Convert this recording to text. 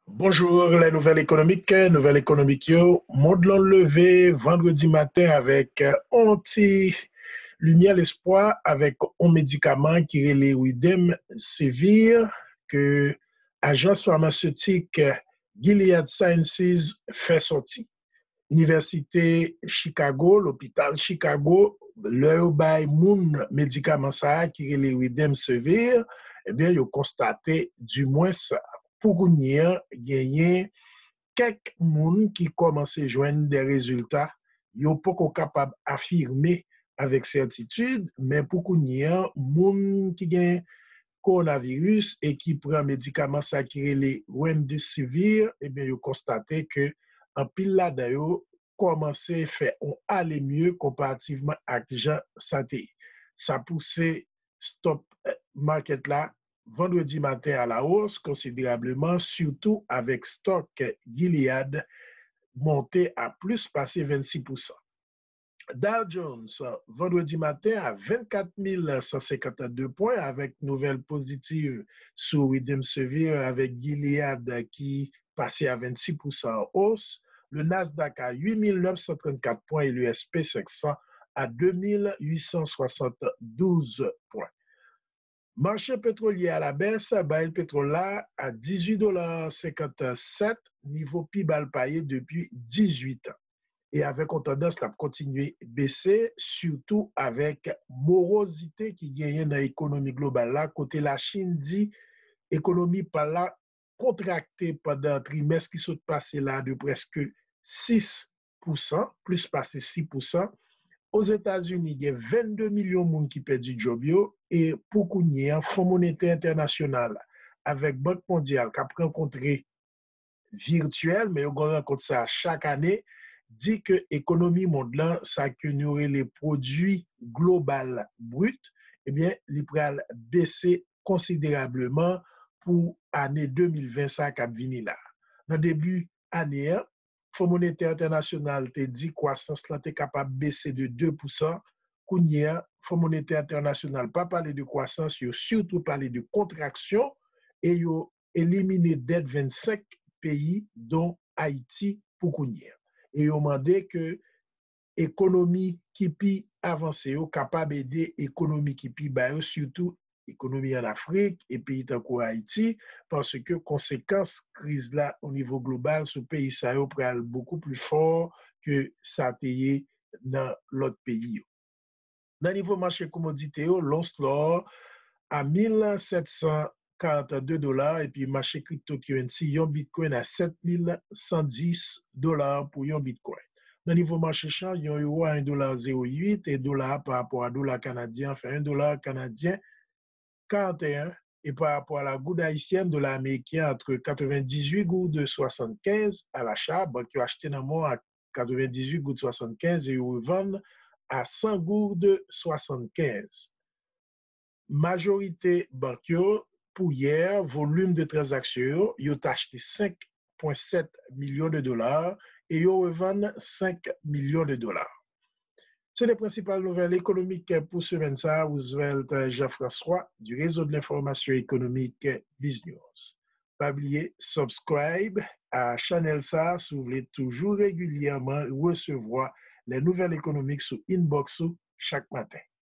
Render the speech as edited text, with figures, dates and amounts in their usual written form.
Bonjour, les nouvelles économiques, yo, monde l'ont levé vendredi matin avec un petit lumière l'espoir avec un médicament qui est le Widem Sévir que agence pharmaceutique Gilead Sciences fait sortir. Université Chicago, l'hôpital Chicago, leur bail moun médicament ça qui est le Widem Sévir, eh bien, ils ont constaté du moins ça pour gagner quelques moun qui commencent à joindre des résultats, yo pas capable d'affirmer avec certitude, mais pour qu'on y ait moun qui gagne coronavirus et qui prend médicaments ça qui les Remdesivir, eh bien, yo constaté que en pile là d'ailleurs commencé faire on aller mieux comparativement avec Jean Santé. Ça poussé stop market là vendredi matin à la hausse considérablement, surtout avec stock Gilead monté à plus passé 26%. Dow Jones, vendredi matin à 24 152 points avec nouvelle positive sur Remdesivir avec Gilead qui passait à 26% en hausse. Le Nasdaq à 8 934 points et le SP 500 à 2 872 points. Marché pétrolier à la baisse, baril pétrole là à 18,57 $, niveau PIB payé depuis 18 ans. Et avec une tendance à continuer à baisser, surtout avec morosité qui gagne dans l'économie globale là, côté la Chine dit économie par là contractée pendant un trimestre qui s'est passé là de presque 6%, plus passé 6%. Aux États-Unis, il y a 22 millions de monde qui perdent du job et pour qu'on y ait un Fonds monétaire international avec Banque mondiale qui a rencontré virtuel, mais on rencontre ça chaque année, dit que l'économie mondiale, ça que nous les produits global brut, eh bien, il va baisser considérablement pour l'année 2020, ça qui a venu là. Dans le début année, Fonds monétaire international te dit croissance là est capable de baisser de 2%. Kounia, Fonds monétaire international pas parler de croissance, il surtout parler de contraction et il éliminer dette 25 pays dont Haïti pour Kounia. Et il a demandé que l'économie qui peut avancer, capable d'aider l'économie qui peut bailler, surtout l'économie en Afrique et pays tant Haïti, parce que conséquence crise là au niveau global, ce pays ça est beaucoup plus fort que ça payé dans l'autre pays. Dans le niveau marché commodité, l'once l'or à 1742 $ et puis marché cryptocurrency, yon bitcoin à 7110 $ pour yon bitcoin. Dans le niveau marché change, yon euro à 1,08 $ et dollar par rapport à dollar canadien, fait 1 $ canadien 41 et par rapport à la goutte haïtienne de l'américain entre 98 gouttes de 75 à l'achat, banque qui a acheté dans mon à 98 gouttes 75 et revend à 100 gouttes de 75. Majorité bancaire pour hier, volume de transactions, ils ont acheté 5,7 millions de dollars et ils revendent 5 millions de dollars. C'est les principales nouvelles économiques pour ce 25. Roosevelt Jean-François du réseau de l'information économique BizNews. Pas oublier, subscribe à Channel ça si vous voulez toujours régulièrement recevoir les nouvelles économiques sous inbox chaque matin.